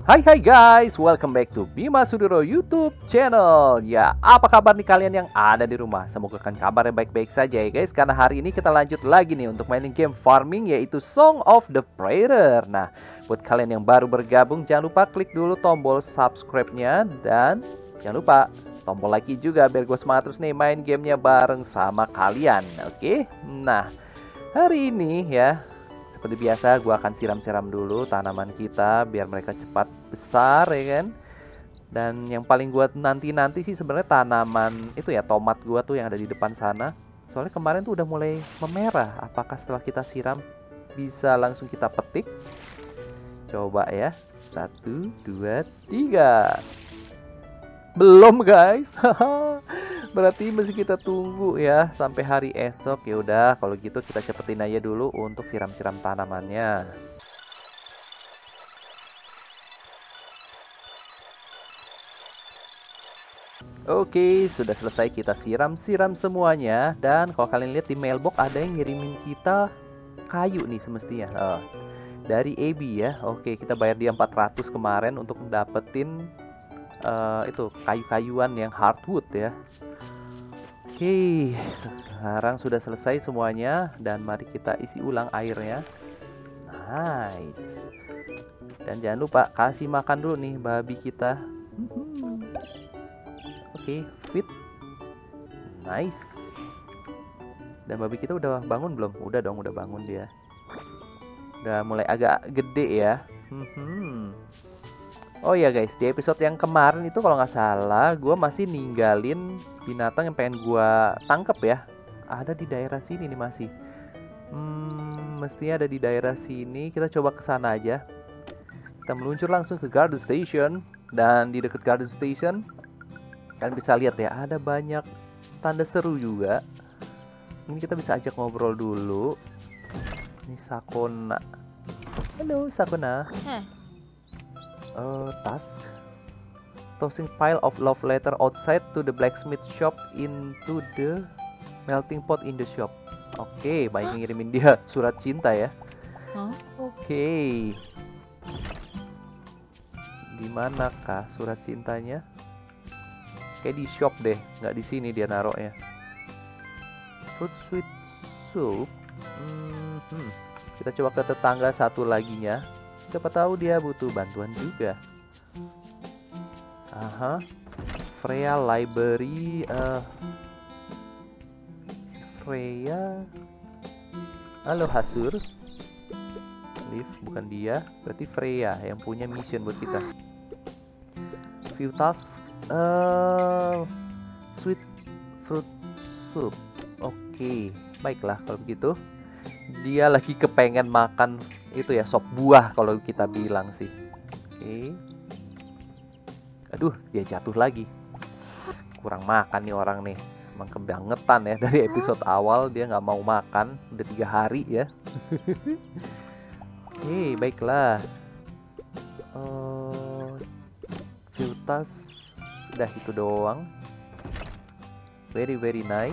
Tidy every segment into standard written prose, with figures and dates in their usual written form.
Hai guys, welcome back to Bima Sudiro YouTube channel. Ya, apa kabar nih kalian yang ada di rumah? Semoga kan kabarnya baik-baik saja ya guys. Karena hari ini kita lanjut lagi nih untuk mainin game farming, yaitu Song of the Prayer. Nah, buat kalian yang baru bergabung, jangan lupa klik dulu tombol subscribe-nya. Dan jangan lupa tombol like juga biar gue semangat terus nih main gamenya bareng sama kalian. Oke, nah hari ini ya, seperti biasa gue akan siram-siram dulu tanaman kita biar mereka cepat besar ya kan. Dan yang paling gue nanti sih sebenarnya tanaman itu ya, tomat gue tuh yang ada di depan sana. Soalnya kemarin tuh udah mulai memerah. Apakah setelah kita siram bisa langsung kita petik? Coba ya. 1, 2, 3. Belum guys. Berarti masih kita tunggu ya sampai hari esok. Ya udah, kalau gitu kita cepetin aja dulu untuk siram-siram tanamannya. Oke, sudah selesai kita siram-siram semuanya. Dan kalau kalian lihat di mailbox ada yang ngirimin kita kayu nih semestinya. Dari AB ya. Oke, kita bayar dia 400 kemarin untuk dapetin itu kayu-kayuan yang hardwood ya. Oke, sekarang sudah selesai semuanya dan mari kita isi ulang airnya. Nice. Dan jangan lupa kasih makan dulu nih babi kita. Oke, fit. Nice. Dan babi kita udah bangun belum? Udah dong, udah bangun dia. Udah mulai agak gede ya. Oh ya guys, di episode yang kemarin itu kalau nggak salah, gue masih ninggalin binatang yang pengen gue tangkep ya. Ada di daerah sini nih masih. Mestinya ada di daerah sini. Kita coba ke sana aja. Kita meluncur langsung ke Garden Station. Dan di dekat Garden Station, kalian bisa lihat ya, ada banyak tanda seru juga. Ini kita bisa ajak ngobrol dulu. Ini Sakona. Halo Sakona. Task tossing pile of love letter outside to the blacksmith shop into the melting pot in the shop. Oke, baik, ngirimin dia surat cinta ya. Oke. Di manakah surat cintanya? Kayak di shop deh, nggak di sini dia naruhnya. Fruit sweet soup. Kita coba ke tetangga satu laginya. Siapa tahu dia butuh bantuan juga. Freya Library. Freya. Halo Hasur. Liv, bukan dia. Berarti Freya yang punya mission buat kita. Few task. Sweet fruit soup. Oke, baiklah kalau begitu. Dia lagi kepengen makan itu ya, sop buah kalau kita bilang sih. Oke. Aduh, dia jatuh lagi. Kurang makan nih orang nih. Emang kebangetan ya, dari episode awal dia nggak mau makan. Udah 3 hari ya. Oke, baiklah. Filtas. Udah itu doang. Very nice.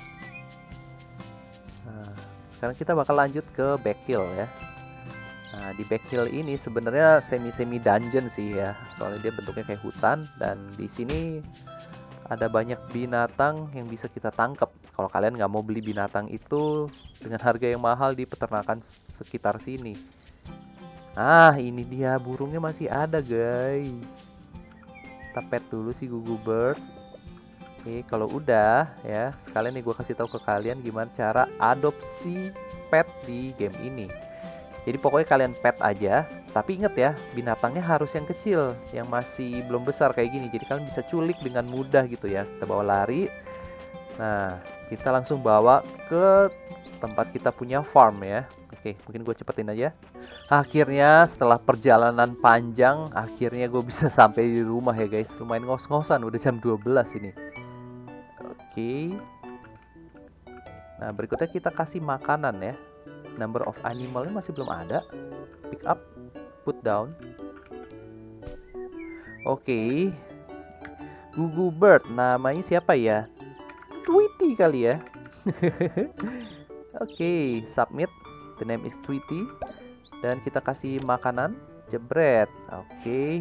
Sekarang kita bakal lanjut ke Backhill ya. Nah, di Backhill ini sebenarnya semi dungeon sih ya. Soalnya dia bentuknya kayak hutan dan di sini ada banyak binatang yang bisa kita tangkap. Kalau kalian nggak mau beli binatang itu dengan harga yang mahal di peternakan sekitar sini. Ini dia burungnya masih ada guys. Kita pet dulu si Gugu Bird. Oke, kalau udah ya, sekalian nih gue kasih tahu ke kalian gimana cara adopsi pet di game ini. Jadi pokoknya kalian pet aja, tapi inget ya, binatangnya harus yang kecil, yang masih belum besar kayak gini. Jadi kalian bisa culik dengan mudah gitu ya. Kita bawa lari. Nah, kita langsung bawa ke tempat kita punya farm ya. Oke, mungkin gue cepetin aja. Akhirnya setelah perjalanan panjang, akhirnya gue bisa sampai di rumah ya guys. Lumayan ngos-ngosan, udah jam 12 ini. Oke. Nah, berikutnya kita kasih makanan ya. Number of animalnya masih belum ada. Pick up, put down. Oke. Gugu Bird, namanya siapa ya? Tweety kali ya. Oke, submit. The name is Tweety. Dan kita kasih makanan. Jebret. Oke.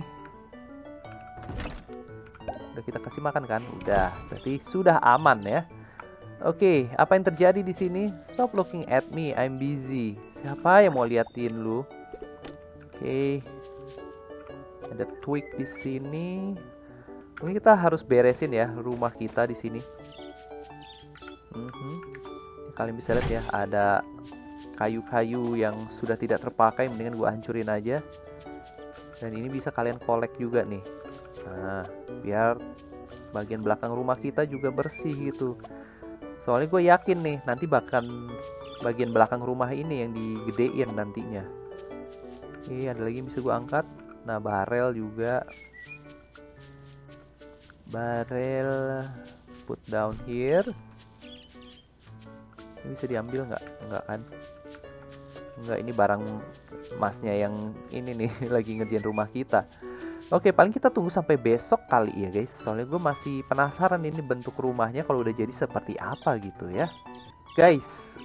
Udah kita kasih makan kan? Udah. Berarti sudah aman ya. Oke, apa yang terjadi di sini? Stop looking at me, I'm busy. Siapa yang mau liatin lu? Oke. Ada twig di sini. Mungkin kita harus beresin ya rumah kita di sini. Kalian bisa lihat ya, ada kayu-kayu yang sudah tidak terpakai, mendingan gua hancurin aja. Dan ini bisa kalian kolek juga nih. Nah, biar bagian belakang rumah kita juga bersih gitu. Soalnya gue yakin nih, nanti bahkan bagian belakang rumah ini yang digedein nantinya. Oke, ada lagi yang bisa gue angkat. Nah, barel juga. Barel, put down here. Ini bisa diambil nggak? Nggak kan? Nggak, ini barang masnya yang ini nih lagi ngerjain rumah kita. Oke, paling kita tunggu sampai besok kali ya guys. Soalnya gue masih penasaran ini bentuk rumahnya kalau udah jadi seperti apa gitu ya. Guys,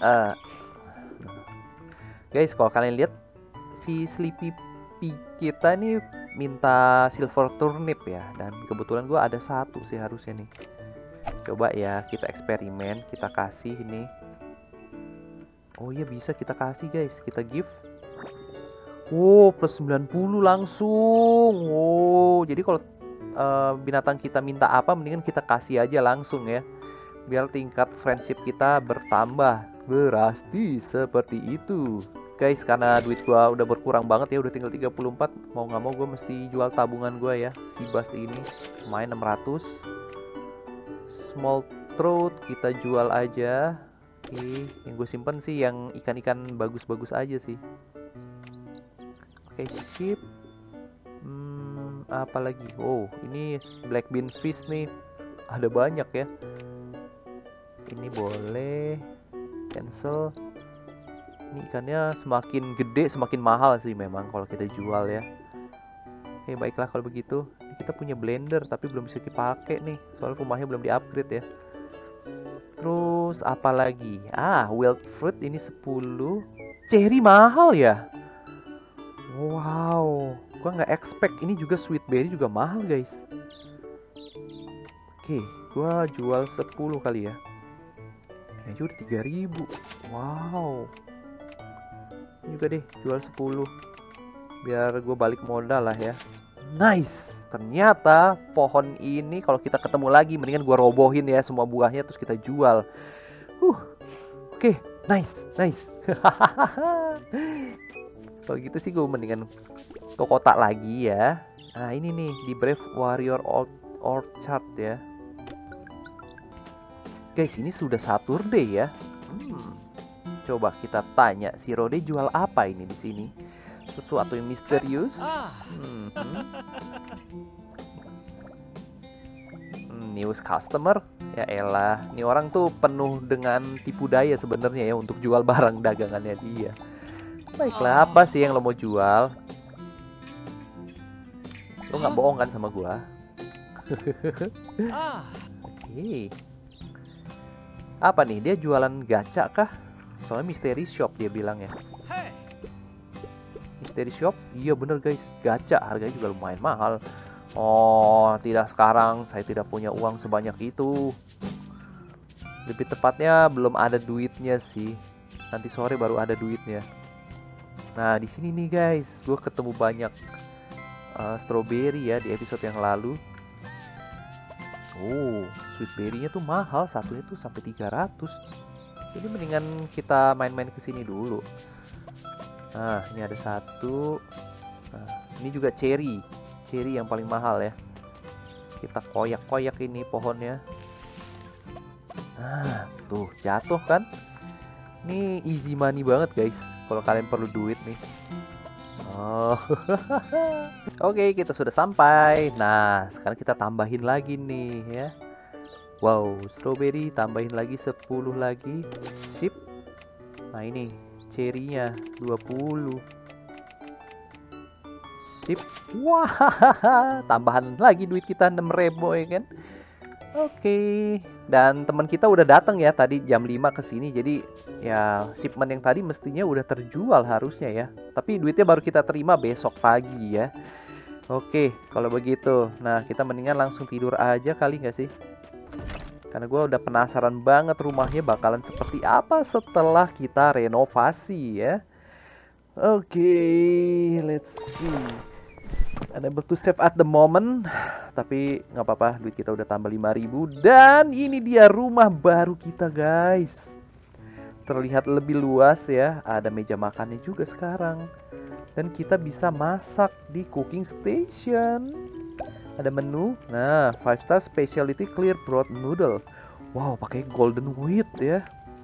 kalau kalian lihat si Sleepy Pig kita nih minta silver turnip ya. Dan kebetulan gue ada satu sih harusnya nih. Coba ya kita eksperimen, kita kasih ini. Oh iya bisa kita kasih guys, kita give. Wow, plus 90 langsung. Wow, jadi kalau binatang kita minta apa, mendingan kita kasih aja langsung ya. Biar tingkat friendship kita bertambah. Berarti seperti itu. Guys, karena duit gua udah berkurang banget ya, udah tinggal 34. Mau nggak mau gue mesti jual tabungan gua ya. Si bass ini main 600. Small throat kita jual aja. Oke, yang gue simpen sih yang ikan-ikan bagus-bagus aja sih. Oke, skip. Apa lagi? Oh, ini black bean fish nih. Ada banyak ya. Ini boleh cancel. Ini ikannya semakin gede semakin mahal sih memang kalau kita jual ya. Oke, baiklah kalau begitu. Ini kita punya blender tapi belum bisa dipakai nih. Soalnya rumahnya belum di-upgrade ya. Terus apa lagi? Wild fruit ini 10. Cherry mahal ya? Wow, gua nggak expect. Ini juga sweet berry juga mahal guys. Oke, gua jual 10 kali ya. Ini juga 3000. Wow. Ini juga deh, jual 10. Biar gue balik modal lah ya. Nice. Ternyata pohon ini kalau kita ketemu lagi, mendingan gue robohin ya semua buahnya terus kita jual. Oke, nice. Kalau gitu sih gue mendingan ke kota lagi ya. Nah ini nih di Brave Warrior Orchard ya. Guys, ini sudah Saturday ya. Coba kita tanya si Rode jual apa ini di sini? Sesuatu yang misterius. News customer. Ya elah, ini orang tuh penuh dengan tipu daya sebenarnya ya untuk jual barang dagangannya dia. Baiklah, apa sih yang lo mau jual? Lo nggak bohong kan sama gua? Oke. Apa nih? Dia jualan gacha kah? Soalnya mystery shop dia bilang ya. Mystery shop? Iya bener guys, gacha harganya juga lumayan mahal. Oh, tidak sekarang, saya tidak punya uang sebanyak itu. Lebih tepatnya belum ada duitnya sih. Nanti sore baru ada duitnya. Nah, di sini nih guys, gue ketemu banyak strawberry ya di episode yang lalu. Oh, sweet berry-nya tuh mahal, satunya tuh sampai 300. Jadi mendingan kita main-main ke sini dulu. Nah, ini ada satu. Nah, ini juga cherry yang paling mahal ya. Kita koyak-koyak ini pohonnya. Nah, tuh jatuh kan? Ini easy money banget guys. Kalau kalian perlu duit nih. Oh, oke, kita sudah sampai. Nah, sekarang kita tambahin lagi nih ya. Wow, strawberry tambahin lagi 10 lagi. Sip. Nah, ini cherry-nya 20. Sip. Wah, tambahan lagi duit kita 6.000 ya kan. Oke. Dan teman kita udah datang ya tadi jam 5 ke sini. Jadi ya shipment yang tadi mestinya udah terjual harusnya ya. Tapi duitnya baru kita terima besok pagi ya. Oke, kalau begitu. Nah, kita mendingan langsung tidur aja kali nggak sih? Karena gue udah penasaran banget rumahnya bakalan seperti apa setelah kita renovasi ya. Oke, let's see. Unable to save at the moment. Tapi nggak apa-apa, duit kita udah tambah 5.000. Dan ini dia rumah baru kita guys. Terlihat lebih luas ya. Ada meja makannya juga sekarang. Dan kita bisa masak di cooking station. Ada menu. Nah, 5 star specialty clear broth noodle. Wow, pakai golden wheat ya.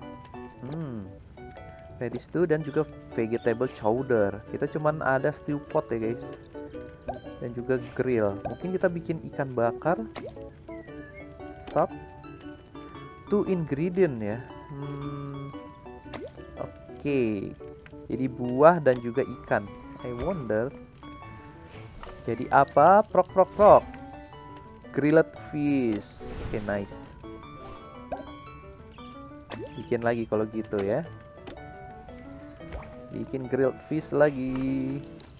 Ready stew dan juga vegetable chowder. Kita cuman ada stew pot ya guys. Dan juga grill. Mungkin kita bikin ikan bakar. Stop. 2 ingredient ya. Oke. Jadi buah dan juga ikan. I wonder. Jadi apa? Prok prok prok. Grilled fish. Oke, nice. Bikin lagi kalau gitu ya. Bikin grilled fish lagi.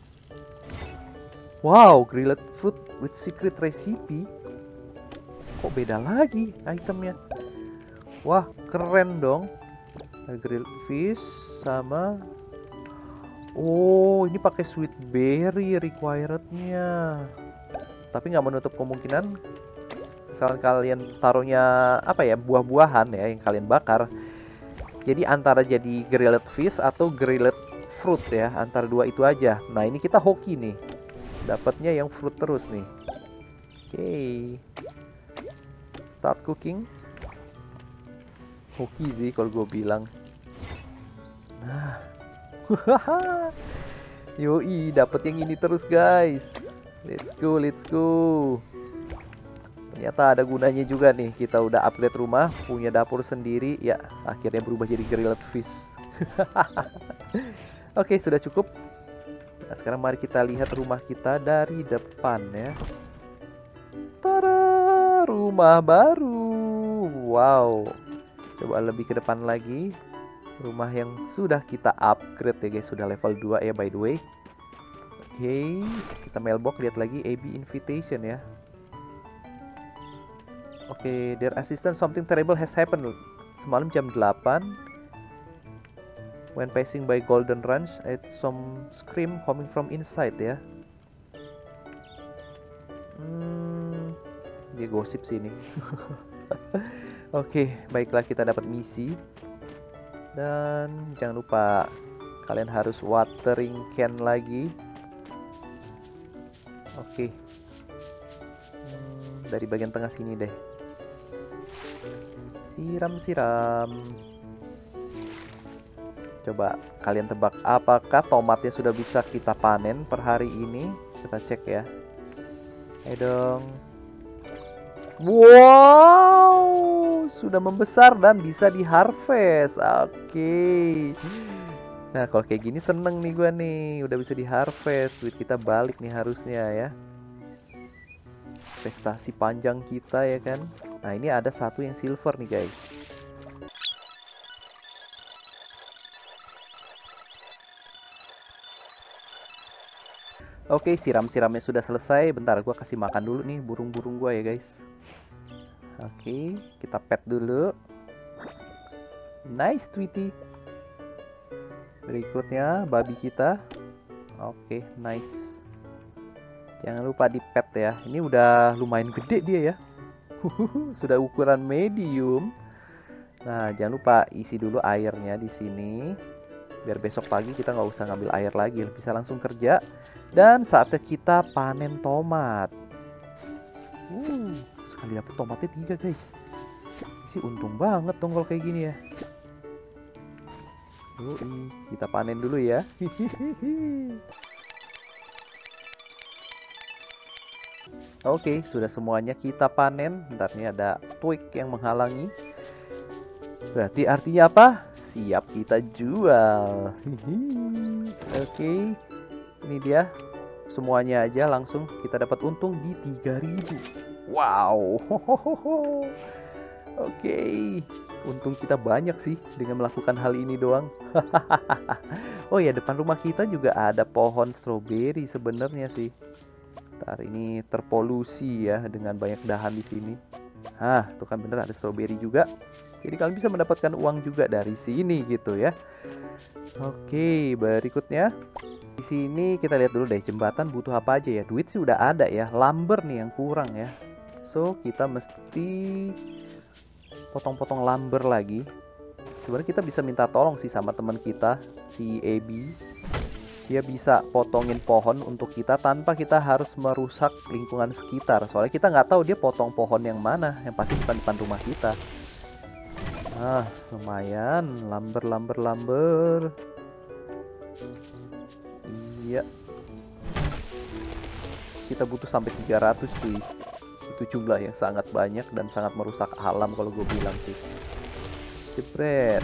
Wow, grilled fruit with secret recipe. Kok beda lagi itemnya? Wah, keren dong. Grilled fish sama. Oh, ini pakai sweet berry requirednya. Tapi nggak menutup kemungkinan misalkan kalian taruhnya apa ya, buah-buahan ya yang kalian bakar. Jadi antara jadi grilled fish atau grilled fruit ya, antara dua itu aja. Nah, ini kita hoki nih. Dapatnya yang fruit terus nih. Oke. Start cooking. Hoki sih kalau gue bilang. Nah. Yoi, dapet yang ini terus guys. Let's go, let's go. Ternyata ada gunanya juga nih. Kita udah upgrade rumah, punya dapur sendiri. Ya, akhirnya berubah jadi grilled fish. Oke, sudah cukup. Nah, sekarang mari kita lihat rumah kita dari depan ya. Tada, rumah baru. Wow. Coba lebih ke depan lagi. Rumah yang sudah kita upgrade ya guys. Sudah level 2 ya by the way. Oke, kita mailbox, lihat lagi AB invitation ya. Oke, dear assistant, something terrible has happened. Semalam jam 8 when passing by Golden Ranch, I heard some scream coming from inside ya. Dia gosip sini. Oke, baiklah, kita dapat misi. Dan jangan lupa kalian harus watering can lagi. Oke. Dari bagian tengah sini deh. Siram-siram. Coba kalian tebak apakah tomatnya sudah bisa kita panen per hari ini? Kita cek ya. Ayo dong. Wow, sudah membesar dan bisa diharvest. Oke. Nah, kalau kayak gini seneng nih gua nih, udah bisa diharvest. Duit kita balik nih harusnya ya. Prestasi panjang kita ya kan. Nah, ini ada satu yang silver nih guys. Oke, siram-siramnya sudah selesai. Bentar, gua kasih makan dulu nih burung-burung gua ya guys. Oke, kita pet dulu. Nice Tweety. Berikutnya babi kita. Oke, nice. Jangan lupa di pet ya. Ini udah lumayan gede dia ya. Sudah ukuran medium. Nah, jangan lupa isi dulu airnya di sini. Biar besok pagi kita nggak usah ngambil air lagi, bisa langsung kerja. Dan saatnya kita panen tomat. Sekali dapet tomatnya 3 guys. Sih untung banget dong kalau kayak gini ya. Kita panen dulu ya. Oke, sudah semuanya kita panen. Bentar, nih ada twig yang menghalangi. Berarti artinya apa? Siap kita jual. Oke, ini dia. Semuanya aja langsung kita dapat untung di 3.000. Wow. Oke, untung kita banyak sih dengan melakukan hal ini doang. Oh ya, depan rumah kita juga ada pohon stroberi sebenarnya sih. Ntar ini terpolusi ya dengan banyak dahan di sini. Hah, tuh kan bener ada stroberi juga. Jadi kalian bisa mendapatkan uang juga dari sini gitu ya. Oke, berikutnya di sini kita lihat dulu deh jembatan butuh apa aja ya. Duit sih udah ada ya, lumber nih yang kurang ya. So, kita mesti potong-potong lumber lagi. Sebenarnya kita bisa minta tolong sih sama teman kita, si Abby. Dia bisa potongin pohon untuk kita tanpa kita harus merusak lingkungan sekitar. Soalnya kita nggak tahu dia potong pohon yang mana, yang pasti bukan depan rumah kita. Ah, lumayan, lumber. Iya. Kita butuh sampai 300 cuy. Itu jumlah yang sangat banyak dan sangat merusak alam kalau gue bilang sih. Jepret.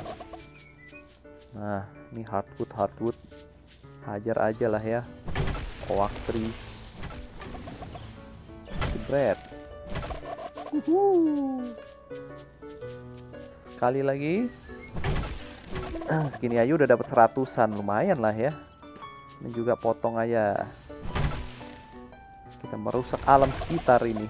Nah, ini hardwood. Hajar aja lah ya. Oak tree. Jepret. Sekali lagi. Segini aja udah dapat 100-an, lumayan lah ya. Ini juga potong aja. Kita merusak alam sekitar ini.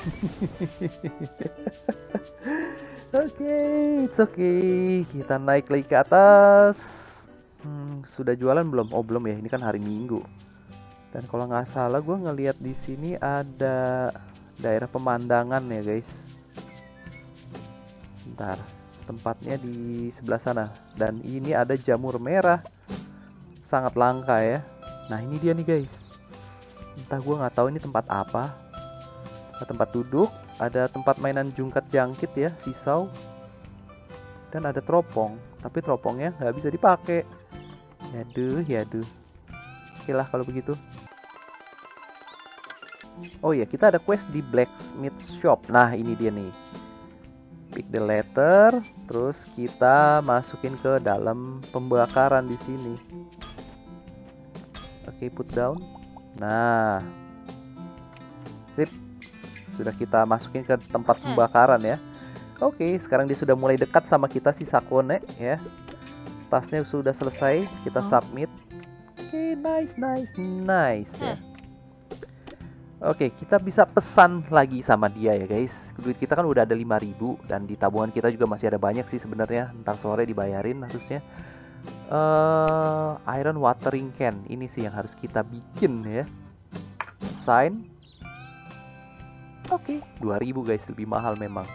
Oke, it's okay. Kita naik lagi ke atas. Sudah jualan belum? Oh belum ya. Ini kan hari Minggu. Dan kalau nggak salah, gue ngelihat di sini ada daerah pemandangan ya guys. Bentar, tempatnya di sebelah sana. Dan ini ada jamur merah. Sangat langka ya. Nah ini dia nih guys. Entah gue nggak tahu ini tempat apa. Ada tempat duduk, ada tempat mainan jungkat jangkit ya, sisau, dan ada teropong. Tapi teropongnya nggak bisa dipakai. Yaduh. Oke lah kalau begitu. Oh iya, kita ada quest di blacksmith shop. Nah ini dia nih. Pick the letter, terus kita masukin ke dalam pembakaran di sini. Oke, put down. Nah, sip. Sudah kita masukin ke tempat pembakaran ya. Oke, sekarang dia sudah mulai dekat sama kita si Sakone ya. Tasnya sudah selesai, kita submit. Oke, nice ya. Oke, kita bisa pesan lagi sama dia ya guys. Duit kita kan udah ada 5.000 dan di tabungan kita juga masih ada banyak sih sebenarnya. Ntar sore dibayarin harusnya. Iron watering can ini sih yang harus kita bikin ya. Sign. Oke, 2.000 guys, lebih mahal memang.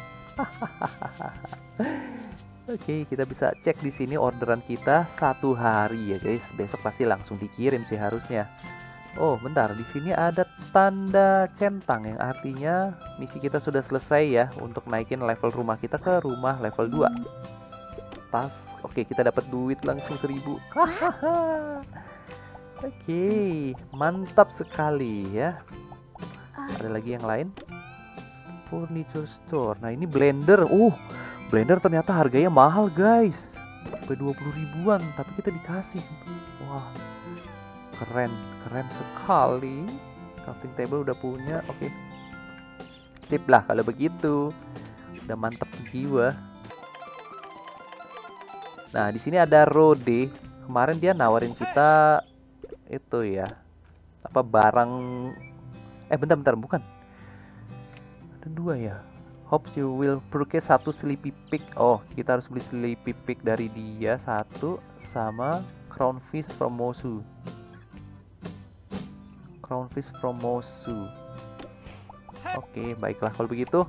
Oke, kita bisa cek di sini orderan kita 1 hari ya guys. Besok pasti langsung dikirim sih harusnya. Oh, bentar, di sini ada tanda centang yang artinya misi kita sudah selesai ya untuk naikin level rumah kita ke rumah level 2. Pas. Oke, kita dapat duit langsung 1.000. Oke, mantap sekali ya. Ada lagi yang lain? Furniture store. Nah, ini blender. Blender ternyata harganya mahal, guys. Sampai 20 ribuan, tapi kita dikasih. Wah. Keren sekali. Crafting table udah punya. Oke. Sip lah kalau begitu. Udah mantap jiwa. Nah, di sini ada Rode. Kemarin dia nawarin kita itu ya. Apa barang bentar, bukan. Ada 2 ya. Hopes you will purchase 1 sleepy pig. Oh, kita harus beli sleepy pig dari dia 1 sama crownfish from Mosu. Oke, baiklah kalau begitu.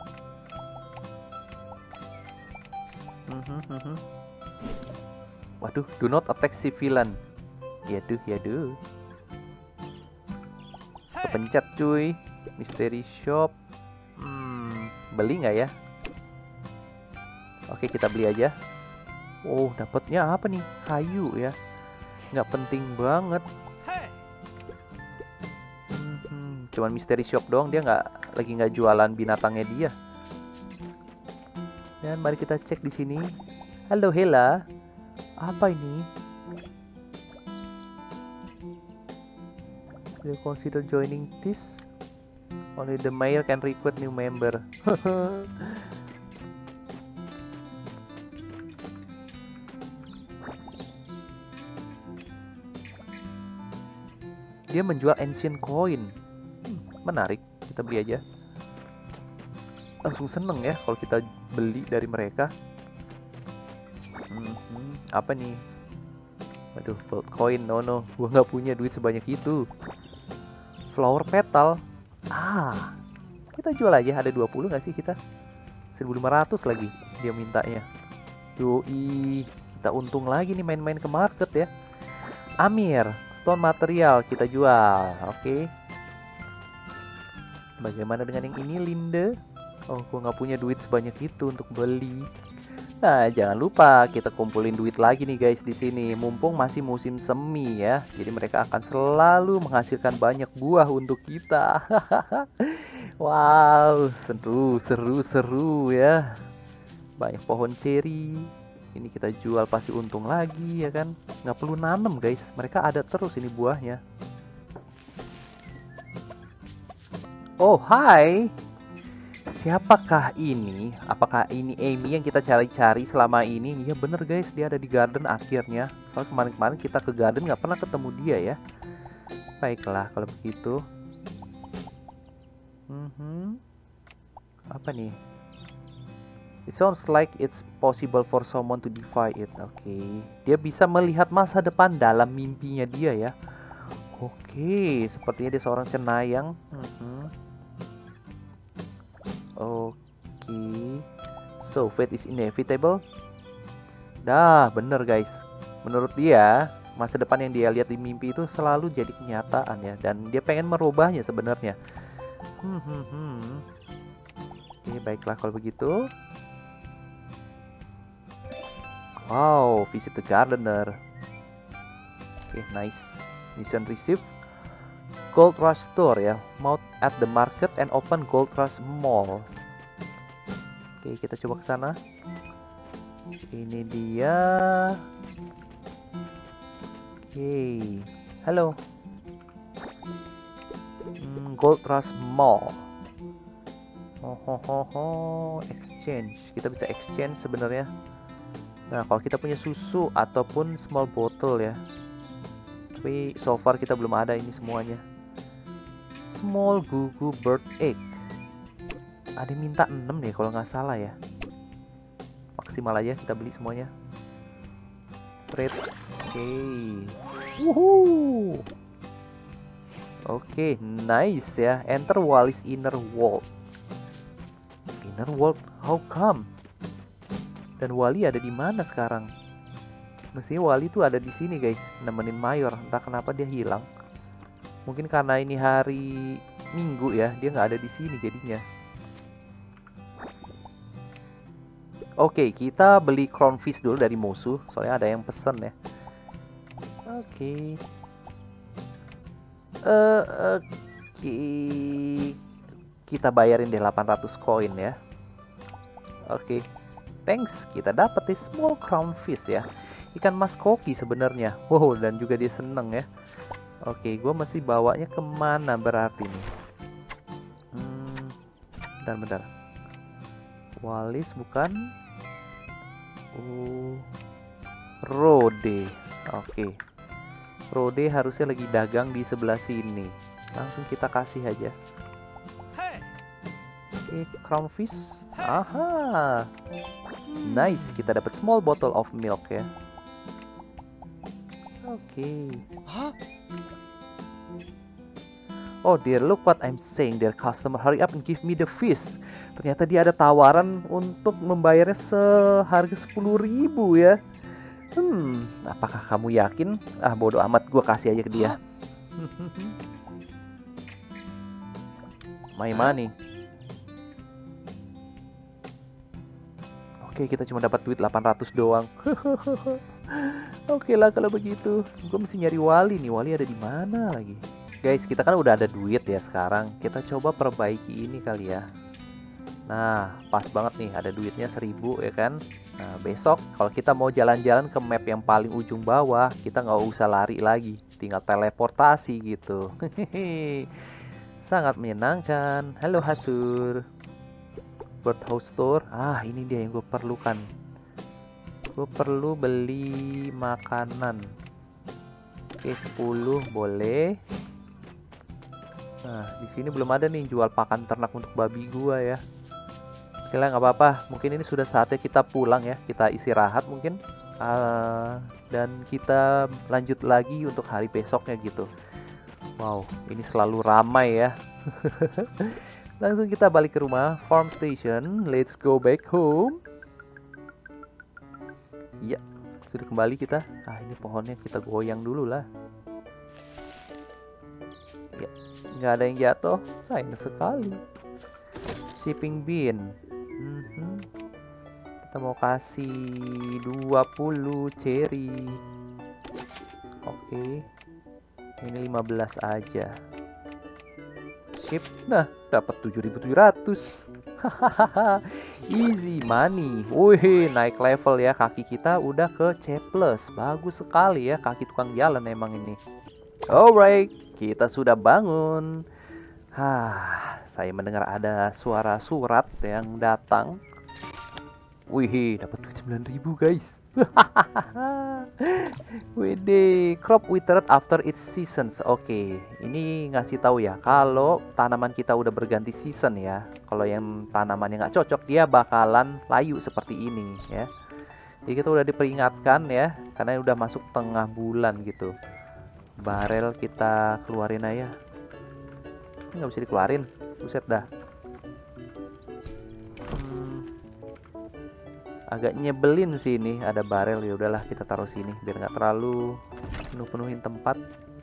Waduh, do not attack civilian. Yaduh. Kepencet cuy. Mystery shop. Beli nggak ya? Oke, kita beli aja. Oh, dapatnya apa nih? Kayu ya. Nggak penting banget. Cuman mystery shop doang, dia lagi nggak jualan binatangnya dia. Dan mari kita cek di sini. Halo Hela, apa ini? Do you consider joining this? Only the mayor can recruit new member. Dia menjual ancient coin. Menarik, kita beli aja. Langsung seneng ya kalau kita beli dari mereka. Apa nih? Aduh, gold coin, no. Gua nggak punya duit sebanyak itu. Flower petal. Kita jual aja, ada 20 nggak sih kita? 1.500 lagi dia mintanya. Yoi, kita untung lagi nih main-main ke market ya. Amir, stone material kita jual. Oke. Bagaimana dengan yang ini, Linde? Oh, gua nggak punya duit sebanyak itu untuk beli. Nah, jangan lupa kita kumpulin duit lagi nih guys di sini. Mumpung masih musim semi ya. Jadi mereka akan selalu menghasilkan banyak buah untuk kita. Wow, seru ya. Banyak pohon ceri. Ini kita jual pasti untung lagi ya kan. Nggak perlu nanam guys. Mereka ada terus ini buahnya. Oh, hai. Siapakah ini? Apakah ini Amy yang kita cari-cari selama ini? Iya bener guys, dia ada di garden akhirnya. Soalnya kemarin-kemarin kita ke garden nggak pernah ketemu dia ya. Baiklah kalau begitu. Apa nih? It sounds like it's possible for someone to defy it. Oke. Dia bisa melihat masa depan dalam mimpinya dia ya. Oke, sepertinya dia seorang cenayang. Oke. So, fate is inevitable. Dah, bener guys. Menurut dia, masa depan yang dia lihat di mimpi itu selalu jadi kenyataan ya. Dan dia pengen merubahnya sebenarnya. Oke, baiklah kalau begitu. Wow, visit the gardener. Oke, nice. Mission received. Gold Rush Store ya, mount at the market and open Gold Rush Mall. Oke, kita coba ke sana. Ini dia. Oke, halo. Gold Rush Mall. Exchange. Kita bisa exchange sebenarnya. Nah, kalau kita punya susu ataupun small bottle ya. Tapi so far kita belum ada ini semuanya. Small gugu bird egg. Ada yang minta 6 deh kalau nggak salah ya. Maksimal aja kita beli semuanya. Trade. Oke. Woohoo. Oke, nice ya. Enter Wally's inner world. Inner world? How come? Dan Wally ada di mana sekarang? Mestinya Wally tuh ada di sini guys, nemenin Mayor. Entah kenapa dia hilang. Mungkin karena ini hari Minggu ya, dia nggak ada di sini jadinya. Oke, kita beli crownfish dulu dari musuh, soalnya ada yang pesen ya. Oke. Kita bayarin deh 800 koin ya. Oke. Thanks, kita dapet nih small crownfish ya. Ikan mas koki sebenarnya. Wow, dan juga dia seneng ya. Oke, gue masih bawanya kemana berarti nih? Bentar. Wallis bukan? Rode. Oke. Rode harusnya lagi dagang di sebelah sini. Langsung kita kasih aja. Oke, crownfish. Aha. Nice, kita dapat small bottle of milk ya. Oke. Oh dear, look what I'm saying dear customer, hurry up and give me the fish. Ternyata dia ada tawaran untuk membayarnya seharga 10.000 ya. Apakah kamu yakin? Bodoh amat, gue kasih aja ke dia. My money. Oke, kita cuma dapat duit 800 doang. Oke lah kalau begitu. Gue mesti nyari Wally nih. Wally ada di mana lagi? Guys, kita kan udah ada duit ya sekarang. Kita coba perbaiki ini kali ya. Nah, pas banget nih, ada duitnya 1000 ya kan. Nah, besok kalau kita mau jalan-jalan ke map yang paling ujung bawah, kita nggak usah lari lagi, tinggal teleportasi gitu. Sangat menyenangkan. Halo Hasur. Birdhouse Store. Ini dia yang gue perlukan. Gue perlu beli makanan. Oke, 10 boleh. Nah, di sini belum ada nih jual pakan ternak untuk babi gua ya. Oke lah, nggak apa-apa. Mungkin ini sudah saatnya kita pulang ya. Kita istirahat mungkin. Dan kita lanjut lagi untuk hari besoknya gitu. Wow, ini selalu ramai ya. Langsung kita balik ke rumah. Farm station. Let's go back home. Iya, sudah kembali kita. Ini pohonnya kita goyang dulu lah. Ya, nggak ada yang jatuh, sayang sekali. Shipping bin. Kita mau kasih 20 cherry. Oke. Ini 15 aja. Ship. Nah, dapat 7.700. Hahaha. Easy money. Wih, naik level ya. Kaki kita udah ke C+. Bagus sekali ya, kaki tukang jalan emang ini. Alright, kita sudah bangun. Saya mendengar ada suara surat yang datang. Wih, dapat duit 9.000 guys. Wede, crop withered after its seasons. Oke, ini ngasih tahu ya kalau tanaman kita udah berganti season ya. Kalau yang tanaman yang nggak cocok dia bakalan layu seperti ini ya. Jadi kita udah diperingatkan ya, karena udah masuk tengah bulan gitu. Barel kita keluarin aja. Ini nggak bisa dikeluarin, buset dah. Agak nyebelin sih ini ada barel. Ya udahlah, kita taruh sini biar nggak terlalu penuhin tempat.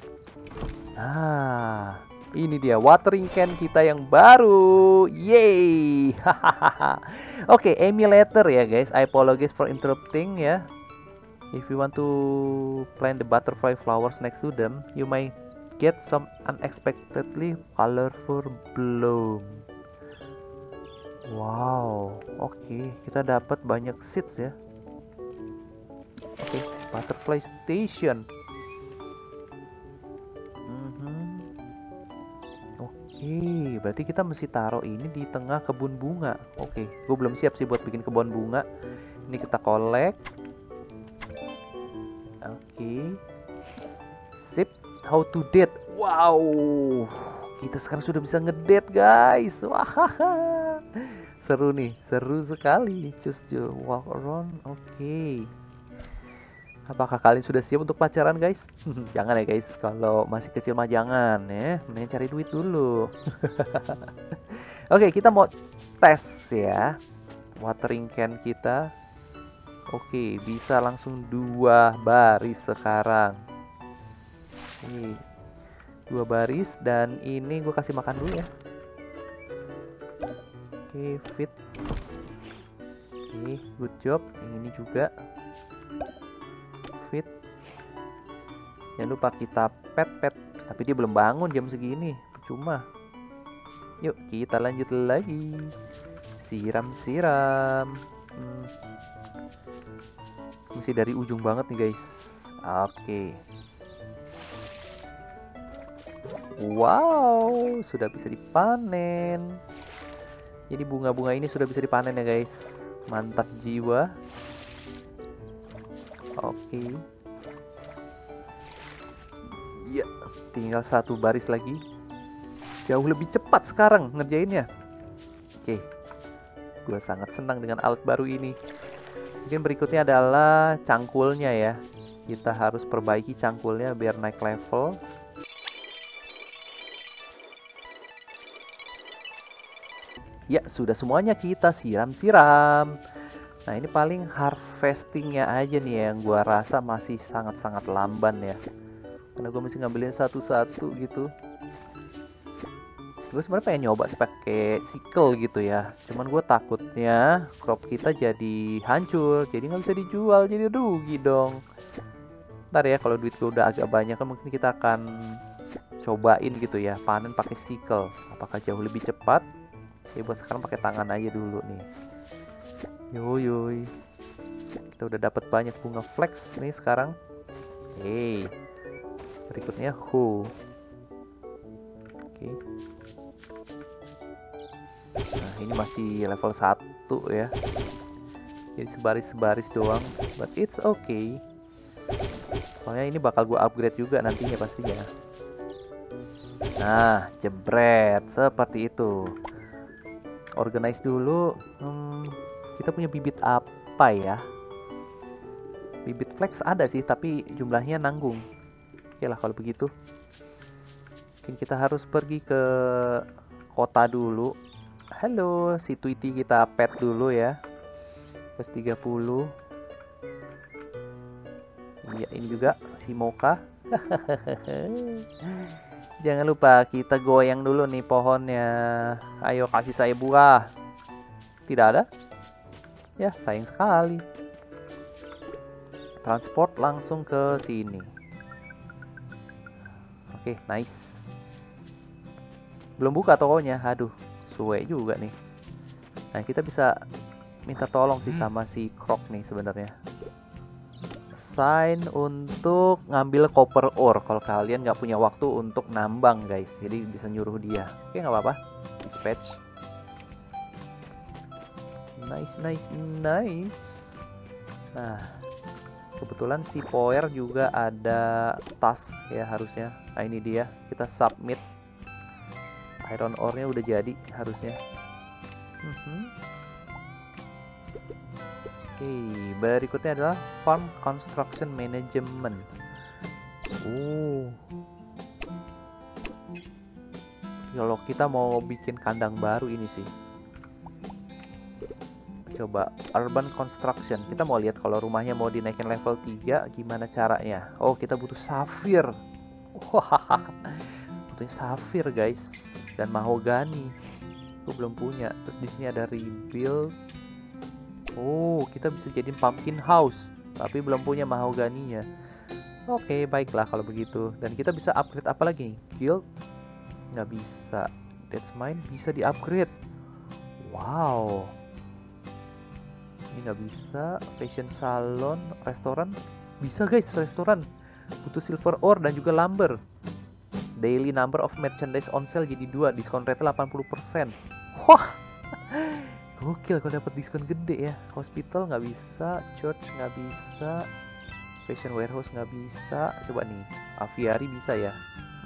Nah, ini dia watering can kita yang baru. Yeay. Oke, emulator ya guys. I apologize for interrupting ya. If you want to plant the butterfly flowers next to them, you may get some unexpectedly colorful bloom. Wow, oke, kita dapat banyak seeds ya. Oke, butterfly station. Oke, berarti kita mesti taruh ini di tengah kebun bunga. Oke, gue belum siap sih buat bikin kebun bunga. Ini kita collect. Oke, sip. How to date? Wow, kita sekarang sudah bisa ngedate guys. Wah. Seru nih, seru sekali. Just walk around. Oke. Apakah kalian sudah siap untuk pacaran guys? Jangan ya guys, kalau masih kecil mah jangan ya. Mending cari duit dulu. Oke, kita mau tes ya watering can kita. Oke, bisa langsung 2 baris sekarang. Ini 2 baris dan ini gue kasih makan dulu ya. Oke, fit. Oke, good job. Yang ini juga fit. Jangan lupa kita pet. Tapi dia belum bangun jam segini, percuma. Yuk kita lanjut lagi. Siram. Mesti dari ujung banget nih guys. Oke. Wow, sudah bisa dipanen. Jadi bunga-bunga ini sudah bisa dipanen ya guys. Mantap jiwa. Oke. Ya, tinggal 1 baris lagi. Jauh lebih cepat sekarang ngerjainnya. Oke. Gue sangat senang dengan alat baru ini. Mungkin berikutnya adalah cangkulnya ya. Kita harus perbaiki cangkulnya biar naik level. Ya, sudah semuanya kita siram. Nah, ini paling harvestingnya aja nih yang gua rasa masih sangat-sangat lamban ya. Karena gue mesti ngambilin satu-satu gitu. Gue sebenarnya pengen nyoba sih pakai sickle gitu ya. Cuman gue takutnya crop kita jadi hancur, jadi nggak bisa dijual, jadi rugi dong. Ntar ya kalau duit gue udah agak banyak kan mungkin kita akan cobain gitu ya, panen pakai sickle. Apakah jauh lebih cepat? Ya buat sekarang pakai tangan aja dulu nih. Yoy. Kita udah dapat banyak bunga flex nih sekarang. Berikutnya hoe. Oke. Nah, ini masih level 1 ya. Jadi sebaris-sebaris doang, but it's okay. Soalnya ini bakal gue upgrade juga nantinya pastinya. Nah, jebret seperti itu. Organize dulu. Kita punya bibit apa ya? Bibit flex ada sih, tapi jumlahnya nanggung. Oke lah kalau begitu. Mungkin kita harus pergi ke kota dulu. Halo, si Tweety kita pet dulu ya. Plus 30. Iya, ini juga si Mocha. Jangan lupa kita goyang dulu nih pohonnya. Ayo kasih saya buah. Tidak ada? Ya, sayang sekali. Transport langsung ke sini. Oke, nice. Belum buka tokonya. Aduh, suwe juga nih. Nah, kita bisa minta tolong sih sama si Croc nih sebenarnya. Sign untuk ngambil copper ore kalau kalian nggak punya waktu untuk nambang guys, jadi bisa nyuruh dia. Oke, nggak apa-apa. Dispatch. Nice. Nah, kebetulan si Poer juga ada tas ya harusnya. Nah, ini dia, kita submit. Iron ore-nya udah jadi harusnya. Oke, berikutnya adalah Farm Construction Management. Kalau kita mau bikin kandang baru ini sih. Coba Urban Construction. Kita mau lihat kalau rumahnya mau dinaikin level 3 gimana caranya. Oh, kita butuh safir. Wah, butuhnya safir guys. Dan mahogani. Aku belum punya. Terus di sini ada rebuild. Oh, kita bisa jadiin pumpkin house, tapi belum punya mahoganinya. Oke, baiklah kalau begitu. Dan kita bisa upgrade apa lagi? Guild? Nggak bisa. That's mine bisa di-upgrade. Wow. Ini nggak bisa. Fashion salon, restoran. Bisa guys, restoran. Butuh silver ore dan juga lumber. Daily number of merchandise on sale jadi 2. Diskon rate 80%. Wah. Gokil kalau dapat diskon gede ya. Hospital nggak bisa, church nggak bisa, fashion warehouse nggak bisa. Coba nih, aviary bisa ya.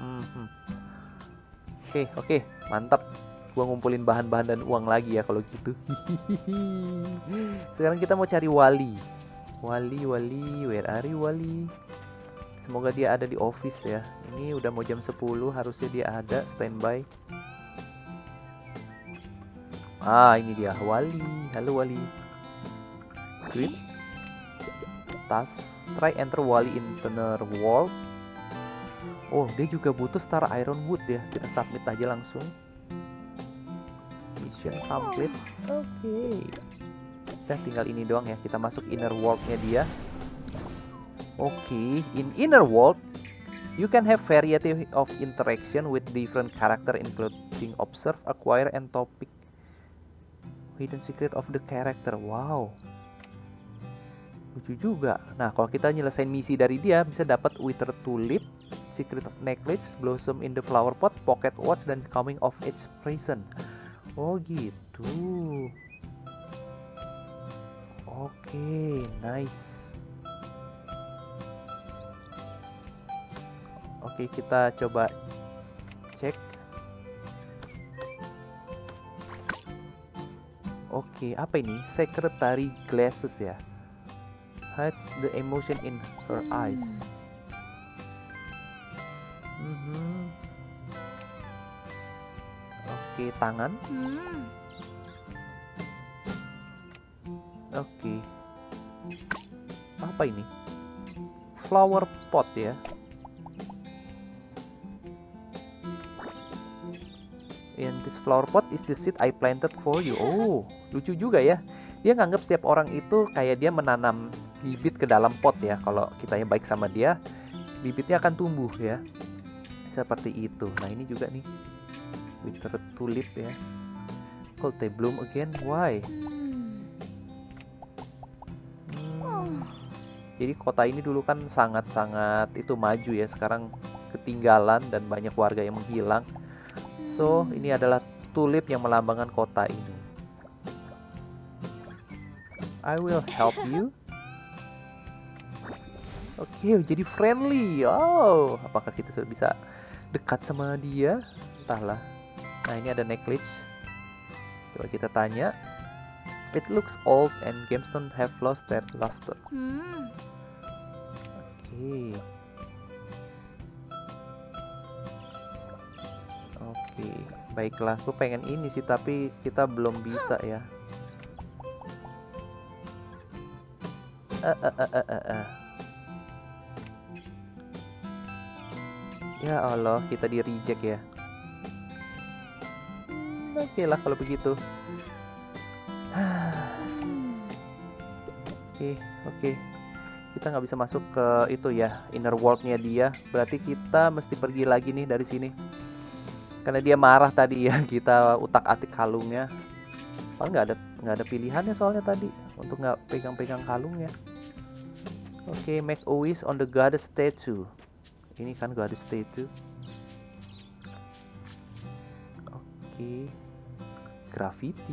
Oke, mantap. Gua ngumpulin bahan-bahan dan uang lagi ya kalau gitu. Sekarang kita mau cari Wali. Wali, where are you Wali? Semoga dia ada di office ya. Ini udah mau jam 10, harusnya dia ada standby. Ini dia Wali. Halo Wali. Tweet. Tas. Try enter Wali inner world. Oh, dia juga butuh star iron wood ya. Kita submit aja langsung. Mission complete. Oke. Udah tinggal ini doang ya. Kita masuk inner world-nya dia. Oke, in inner world you can have variety of interaction with different character including observe, acquire, and topic. Hidden secret of the character. Wow, lucu juga. Nah, kalau kita nyelesain misi dari dia bisa dapat wither tulip, secret of necklace, blossom in the flower pot, pocket watch, dan coming of age present. Oh gitu. Oke, nice. Oke, kita coba cek. Oke, apa ini? Secretary glasses ya. Hides the emotion in her eyes. Oke, tangan. Oke. Apa ini? Flower pot ya. In this flower pot is the seed I planted for you. Oh, lucu juga ya. Dia nganggap setiap orang itu kayak dia menanam bibit ke dalam pot ya. Kalau kita yang baik sama dia, bibitnya akan tumbuh ya. Seperti itu. Nah, ini juga nih. Wither tulip ya. Could they bloom again? Why? Jadi kota ini dulu kan sangat-sangat itu maju ya. Sekarang ketinggalan dan banyak warga yang menghilang. So, ini adalah tulip yang melambangkan kota ini. I will help you. Oke, jadi friendly. Oh, apakah kita sudah bisa dekat sama dia, entahlah. Nah, ini ada necklace. Coba kita tanya. It looks old and gemstones have lost their luster. Oke. Oke, baiklah. Gue pengen ini sih, tapi kita belum bisa ya. Ya Allah, kita di reject ya. Oke lah kalau begitu. Oke. Kita nggak bisa masuk ke itu ya, inner world-nya dia. Berarti kita mesti pergi lagi nih dari sini. Karena dia marah tadi ya, kita utak-atik kalungnya. Padahal nggak ada pilihannya soalnya tadi untuk nggak pegang-pegang kalungnya. Oke, make a wish on the goddess statue. Ini kan goddess statue. Oke. Graffiti.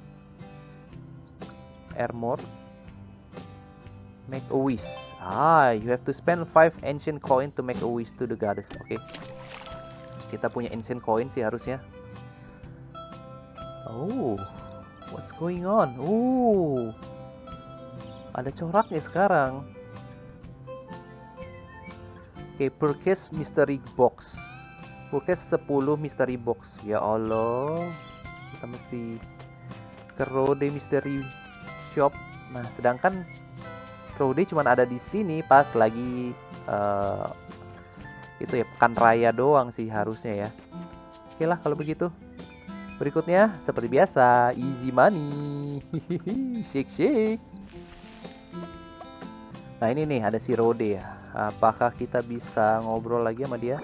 Armor. Make a wish. You have to spend 5 ancient coin to make a wish to the goddess. Oke. Kita punya ancient coin sih harusnya. Oh, what's going on? Ada coraknya sekarang. Oke, purchase mystery box. Purchase 10 mystery box. Ya Allah, kita mesti ke Rode Mystery Shop. Nah, sedangkan Rode cuma ada di sini pas lagi itu ya, pekan raya doang sih harusnya ya. Oke lah kalau begitu. Berikutnya seperti biasa, easy money. Shake. Nah, ini nih ada si Rode ya. Apakah kita bisa ngobrol lagi sama dia?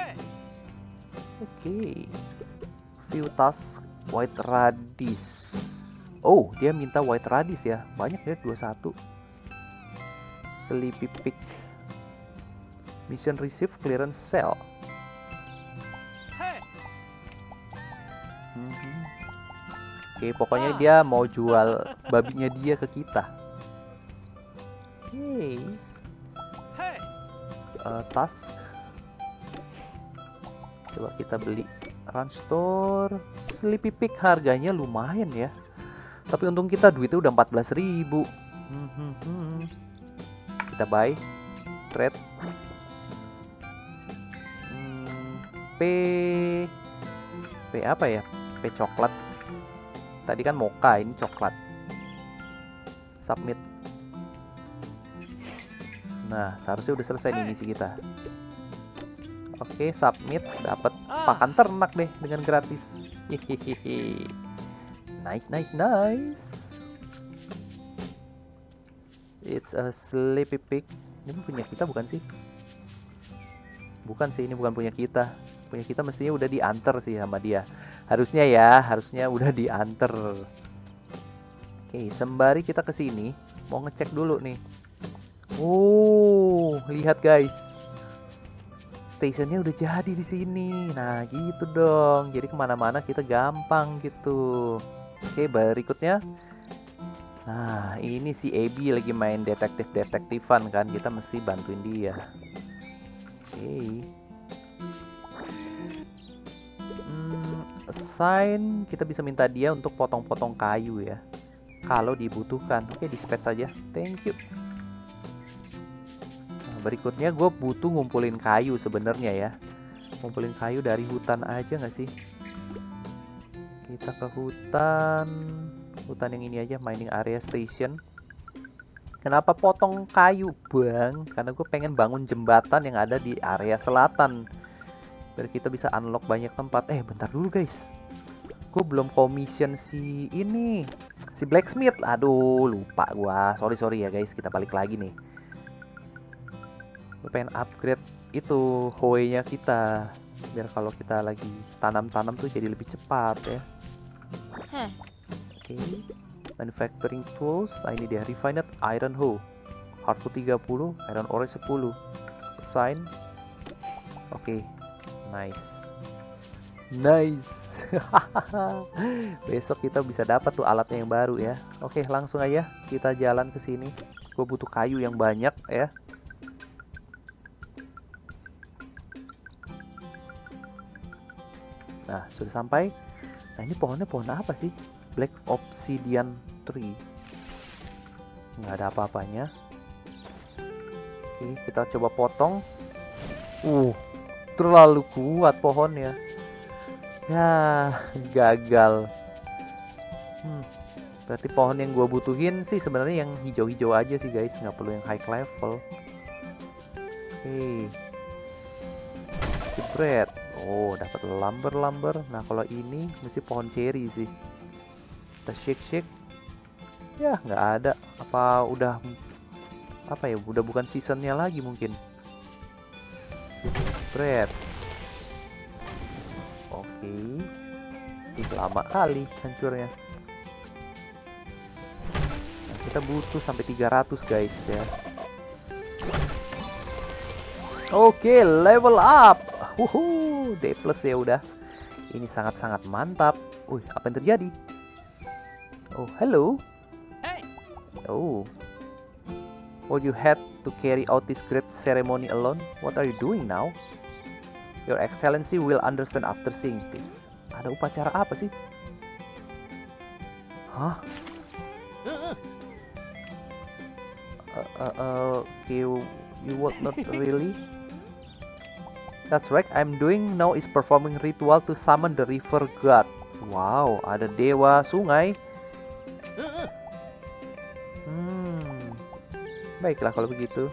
Oke. View task white radish. Oh, dia minta white radish ya. Banyak ya, 21. Sleepy Pig. Mission receive clearance sale. Oke, pokoknya dia mau jual babinya dia ke kita. Oke. Task. Coba kita beli. Run store. Sleepy Pig harganya lumayan ya. Tapi untung kita duitnya udah 14.000. Kita buy. Trade. P apa ya? P coklat. Tadi kan mocha, ini coklat. Submit. Nah, seharusnya udah selesai nih misi kita. Oke, submit, dapat pakan ternak deh dengan gratis. Hihihi. Nice. It's a sleepy pig. Ini punya kita bukan sih? Bukan sih, ini bukan punya kita. Punya kita mestinya udah diantar sih sama dia. Harusnya udah diantar. Oke, sembari kita kesini, mau ngecek dulu nih. Lihat guys, stationnya udah jadi di sini. Nah, gitu dong. Jadi kemana-mana kita gampang gitu. Oke, berikutnya. Nah, ini si Abby lagi main detektifan kan. Kita mesti bantuin dia. Oke. Assign, kita bisa minta dia untuk potong-potong kayu ya. Kalau dibutuhkan. Oke, dispatch saja. Thank you. Nah, berikutnya gue butuh ngumpulin kayu sebenarnya ya. Ngumpulin kayu dari hutan aja nggak sih? Kita ke hutan. Hutan yang ini aja, mining area station. Kenapa potong kayu, Bang? Karena gue pengen bangun jembatan yang ada di area selatan. Biar kita bisa unlock banyak tempat. Bentar dulu guys. Gue belum commission si ini, si blacksmith. Aduh, lupa gua. Sorry ya guys, kita balik lagi nih. Gue pengen upgrade itu hoe-nya kita, biar kalau kita lagi tanam-tanam tuh jadi lebih cepat ya. Oke. Manufacturing tools. Nah, ini dia, refined iron hoe. Hardwood 30, iron ore 10. Assign. Oke. Nice. Besok kita bisa dapat tuh alatnya yang baru ya. Oke, langsung aja kita jalan ke sini. Gue butuh kayu yang banyak ya. Nah, sudah sampai. Nah, ini pohonnya pohon apa sih? Black Obsidian Tree. Nggak ada apa-apanya. Oke, kita coba potong. Terlalu kuat pohonnya. Ya, gagal. Berarti pohon yang gue butuhin sih sebenarnya yang hijau-hijau aja sih guys, nggak perlu yang high level. Oke. Jebret. Oh, dapat lumber. Nah, kalau ini mesti pohon cherry sih. Kita shake. Ya, nggak ada. Apa udah udah bukan seasonnya lagi mungkin. Jebret. Oke. Lama kali hancurnya. Nah, kita butuh sampai 300 guys ya. Oke, level up. D+ ya udah. Ini sangat-sangat mantap. Apa yang terjadi? Oh, hello. Oh, you had to carry out this great ceremony alone? What are you doing now? Your Excellency will understand after seeing this. Ada upacara apa sih? Hah? You would not really? That's right, I'm doing now is performing ritual to summon the river god. Wow, ada dewa sungai. Baiklah kalau begitu.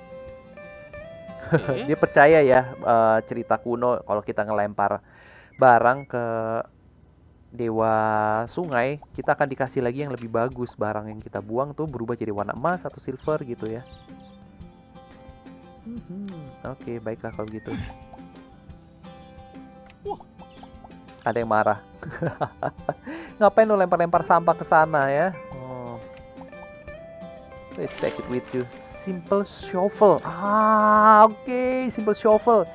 Dia percaya ya cerita kuno kalau kita ngelempar barang ke dewa sungai, kita akan dikasih lagi yang lebih bagus. Barang yang kita buang tuh berubah jadi warna emas atau silver gitu ya. Oke, baiklah kalau gitu. Ada yang marah. Ngapain lu lempar-lempar sampah ke sana ya? Let's take it with you. Simple shovel. Oke, simple shovel.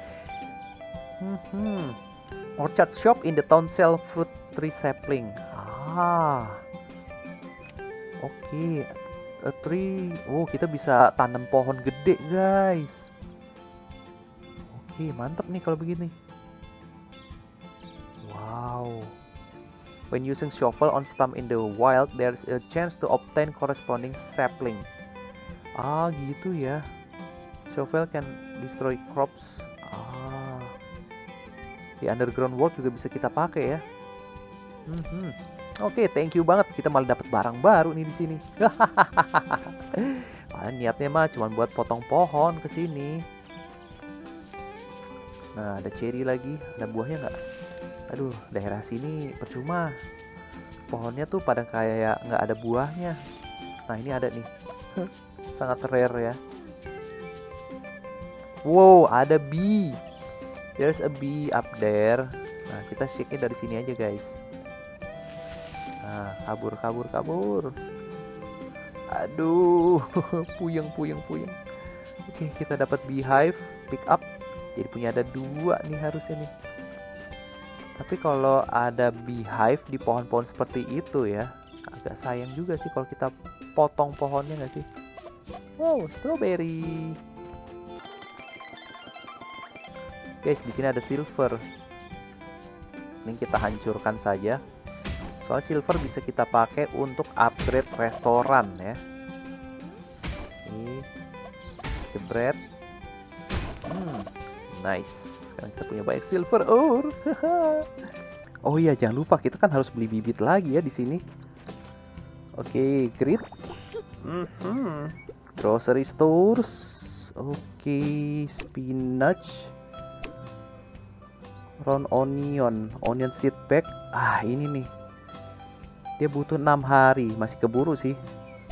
Orchard shop in the town sell fruit tree sapling. Oke. A tree. Kita bisa tanam pohon gede, guys. Oke, mantap nih kalau begini. Wow. When using shovel on stump in the wild, there's a chance to obtain corresponding sapling. Gitu ya. Shovel can destroy crops. Di underground world juga bisa kita pakai ya. Oke, thank you banget. Kita malah dapat barang baru nih di sini. Niatnya mah cuma buat potong pohon ke sini. Nah, ada cherry lagi. Ada buahnya nggak? Aduh, daerah sini percuma. Pohonnya tuh pada kayak nggak ada buahnya. Nah, ini ada nih. Sangat rare ya. Wow, ada bee. There's a bee up there. Nah, kita shake-nya dari sini aja guys. Nah, kabur. Aduh, puyeng. Oke, kita dapat beehive, pick up. Jadi punya ada 2 nih harusnya nih. Tapi kalau ada beehive di pohon-pohon seperti itu ya, agak sayang juga sih kalau kita potong pohonnya nggak sih? Wow, strawberry. Guys, di sini ada silver. Ini kita hancurkan saja. Soalnya silver bisa kita pakai untuk upgrade restoran ya. Ini jebret. Nice. Sekarang kita punya banyak silver ore. Oh iya, jangan lupa kita kan harus beli bibit lagi ya di sini. Oke, grid. Grocery stores. Oke, spinach. Round onion seed bag. Ini nih. Dia butuh 6 hari, masih keburu sih.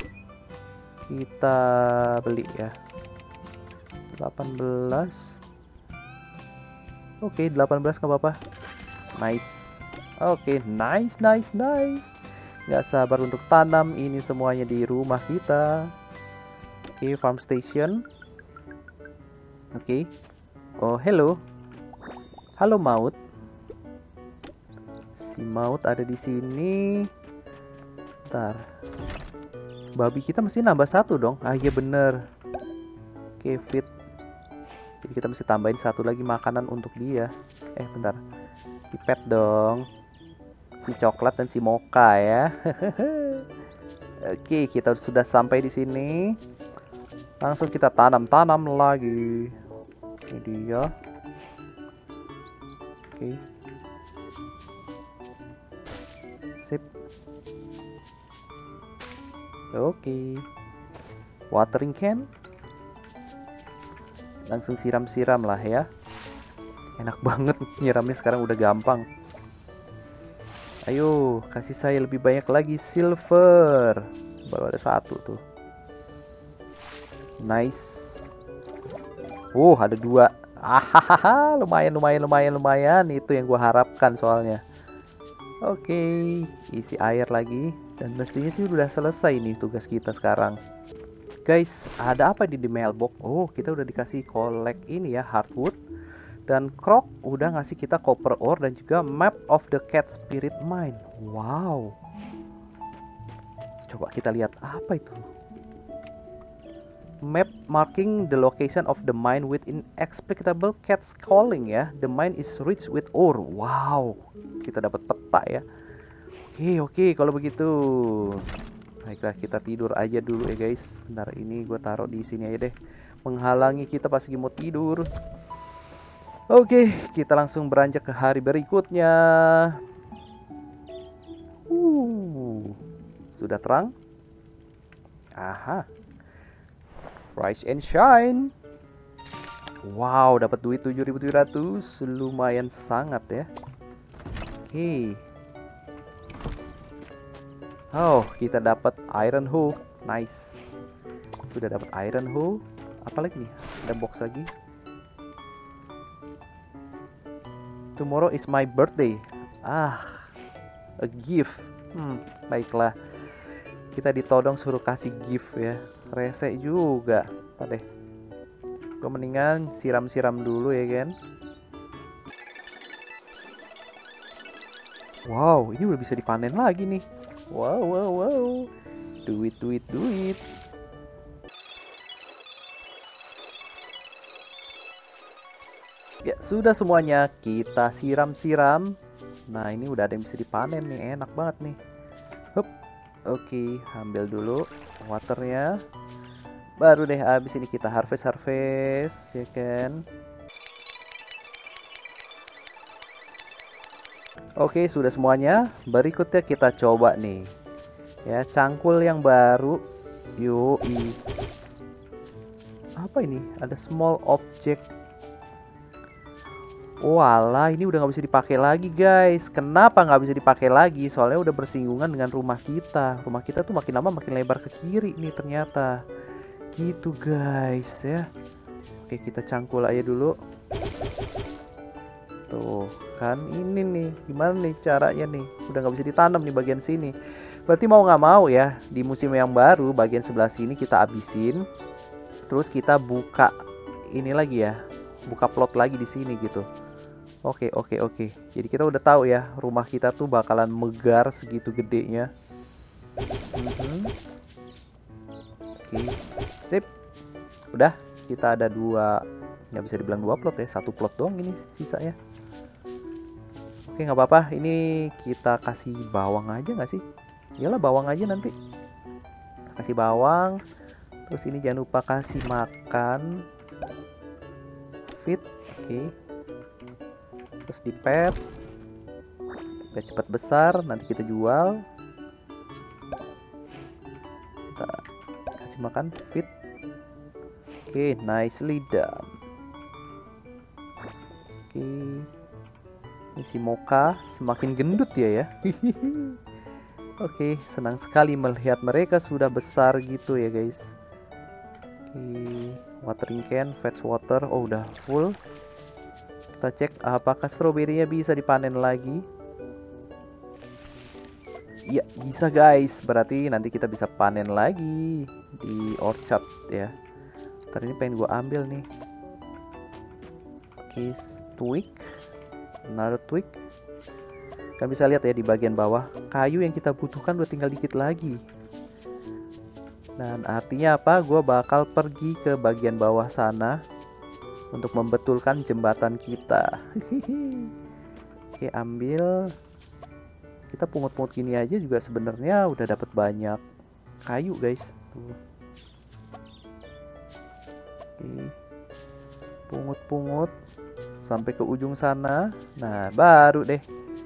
Kita beli ya. 18. Oke, 18 nggak apa-apa. Nice. Oke, nice. Nggak sabar untuk tanam ini semuanya di rumah kita. Oke, farm station. Oke. Oh, hello. Halo Maut. Si Maut ada di sini. Bentar. Babi kita mesti nambah 1 dong. Iya bener. Oke, fit. Jadi kita mesti tambahin 1 lagi makanan untuk dia. Bentar. Pipet dong. Si coklat dan si mocha ya. Oke, kita sudah sampai di sini. Langsung kita tanam lagi. Ini dia. Oke. Sip. Oke. Watering can. Langsung siram-siram lah ya. Enak banget nyiramnya sekarang, udah gampang. Ayo, kasih saya lebih banyak lagi silver. Baru ada satu tuh. Nice. Ada 2. Lumayan. Itu yang gua harapkan soalnya. Oke, isi air lagi. Dan mestinya sih udah selesai nih tugas kita sekarang. Guys, ada apa di mailbox? Kita udah dikasih collect ini ya, hardwood. Dan Croc udah ngasih kita copper ore dan juga map of the cat spirit mine. Wow. Coba kita lihat apa itu. Map marking the location of the mine with inexplicable cats calling ya. The mine is rich with ore. Wow. Kita dapat peta ya. Oke, kalau begitu. Baiklah, kita tidur aja dulu ya guys. Bentar, ini gue taruh di sini aja deh. Menghalangi kita pas lagi mau tidur. Oke, kita langsung beranjak ke hari berikutnya. Sudah terang. Aha. Rise and shine. Wow, dapat duit 7.700. Lumayan sangat ya. Oke. Kita dapat iron hoe. Nice. Sudah dapat iron hoe. Apa lagi nih? Ada box lagi. Tomorrow is my birthday. A gift. Baiklah. Kita ditodong suruh kasih gift ya. Rese juga. Deh. Gue mendingan siram-siram dulu ya kan. Wow, ini udah bisa dipanen lagi nih. Wow. Duit. Ya, sudah semuanya kita siram-siram. Nah, ini udah ada yang bisa dipanen nih. Enak banget nih. Oke, ambil dulu waternya. Baru deh habis ini kita harvest ya kan. Oke, sudah semuanya. Berikutnya kita coba nih. Ya, cangkul yang baru. Yoi. Apa ini? Ada small object. Walah, ini udah nggak bisa dipakai lagi guys. Kenapa nggak bisa dipakai lagi? Soalnya udah bersinggungan dengan rumah kita. Rumah kita tuh makin lama makin lebar ke kiri nih ternyata. Gitu guys ya. Oke, kita cangkul aja dulu. Tuh kan, ini nih gimana nih caranya nih. Udah nggak bisa ditanam nih bagian sini. Berarti mau nggak mau ya, di musim yang baru bagian sebelah sini kita habisin. Terus kita buka ini lagi ya. Buka plot lagi di sini gitu. Oke. Jadi kita udah tahu ya, rumah kita tuh bakalan megar segitu gedenya. Oke, sip. Udah, kita ada 2, nggak bisa dibilang 2 plot ya, 1 plot doang ini sisanya. Oke, nggak apa-apa. Ini kita kasih bawang aja nggak sih? Iyalah, bawang aja nanti. Kasih bawang. Terus ini jangan lupa kasih makan. Feed, oke. Terus di pet biar cepat besar, nanti kita jual. Kita kasih makan, feed. Oke, nicely done. Oke, ini si mocha semakin gendut ya. Oke, senang sekali melihat mereka sudah besar gitu ya guys. Oke, watering can, fetch water, udah full. Kita cek apakah stroberinya bisa dipanen lagi. Iya, bisa guys. Berarti nanti kita bisa panen lagi di orchard ya. Ntar ini pengen gue ambil nih. Oke, twig. Another twig. Kan bisa lihat ya di bagian bawah, kayu yang kita butuhkan udah tinggal dikit lagi. Dan artinya apa? Gue bakal pergi ke bagian bawah sana untuk membetulkan jembatan kita. Oke, ambil. Kita pungut-pungut gini aja juga sebenarnya udah dapat banyak kayu, guys. Tuh. Oke. Pungut-pungut sampai ke ujung sana. Nah, baru deh.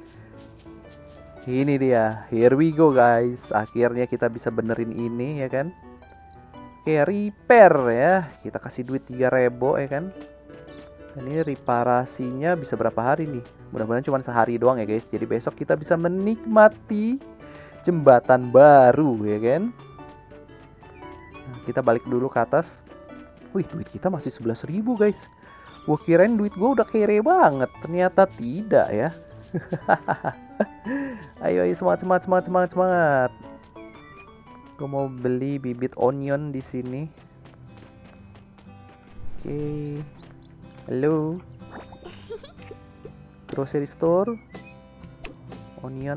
Ini dia. Here we go, guys. Akhirnya kita bisa benerin ini, ya kan? Oke, repair ya. Kita kasih duit 3.000 ya kan. Ini reparasinya bisa berapa hari nih? Mudah-mudahan cuma sehari doang ya guys. Jadi besok kita bisa menikmati jembatan baru ya kan. Nah, kita balik dulu ke atas. Wih, duit kita masih 11.000 guys. Gua kirain duit gua udah kere banget. Ternyata tidak ya. Ayo semangat. Gue mau beli bibit onion di sini. Oke. Halo. Grocery store. Onion.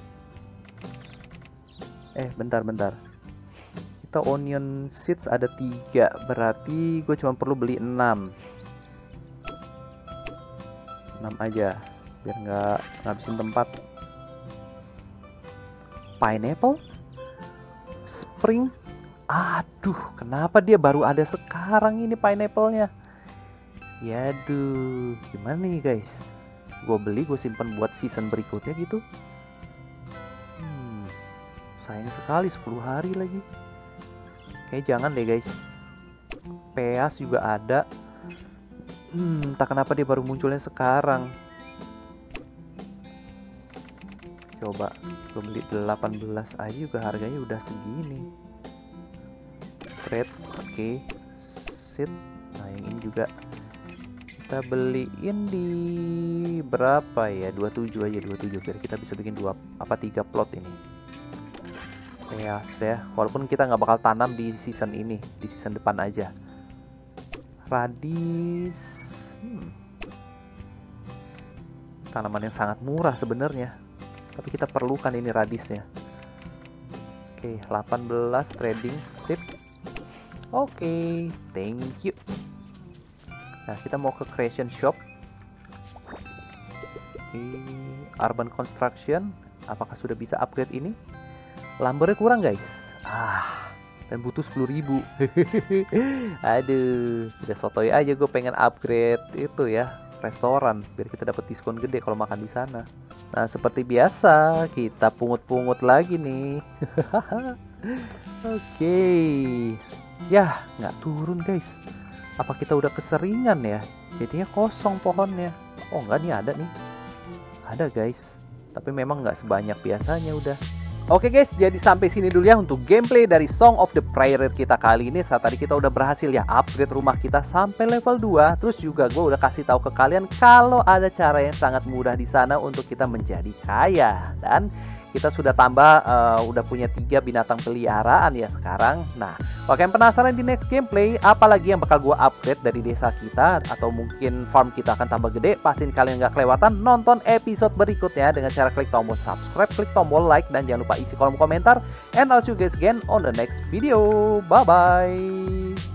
Bentar. Kita onion seeds ada 3. Berarti gue cuma perlu beli 6. 6 aja. Biar nggak ngabisin tempat. Pineapple. Spring. Aduh, kenapa dia baru ada sekarang ini pineapple-nya? Yaduh, gimana nih guys? Gue beli, gue simpan buat season berikutnya gitu. Sayang sekali 10 hari lagi. Kayak jangan deh guys. Peas juga ada. Entah kenapa dia baru munculnya sekarang. Coba gue beli 18 aja juga harganya udah segini. Trade, oke. Seed. Nah yang ini juga kita beliin di berapa ya? 27 aja, 27 biar kita bisa bikin 3 plot ini. Peas ya. Walaupun kita nggak bakal tanam di season ini, di season depan aja. Radis. Tanaman yang sangat murah sebenarnya. Tapi kita perlukan ini radisnya. Oke, 18 trading sip. Oke, thank you. Nah, kita mau ke creation shop. Oke, urban construction. Apakah sudah bisa upgrade ini? Lumbernya kurang guys. Dan butuh 10.000. Aduh, udah sotoy aja gue pengen upgrade itu ya, restoran biar kita dapat diskon gede kalau makan di sana. Nah, seperti biasa kita pungut-pungut lagi nih. Oke. Ya, nggak turun guys. Apa kita udah keseringan ya? Jadinya kosong pohonnya. Oh enggak, nih ada nih. Ada guys. Tapi memang nggak sebanyak biasanya udah. Oke guys, jadi sampai sini dulu ya untuk gameplay dari Song of the Prairie kita kali ini. Saat tadi kita udah berhasil ya upgrade rumah kita sampai level 2. Terus juga gue udah kasih tahu ke kalian kalau ada cara yang sangat mudah di sana untuk kita menjadi kaya. Dan kita sudah tambah, udah punya 3 binatang peliharaan ya sekarang. Nah, kalau kalian penasaran di next gameplay apalagi yang bakal gue upgrade dari desa kita, atau mungkin farm kita akan tambah gede, pastiin kalian nggak kelewatan nonton episode berikutnya dengan cara klik tombol subscribe, klik tombol like, dan jangan lupa isi kolom komentar. And I'll see you guys again on the next video. Bye bye.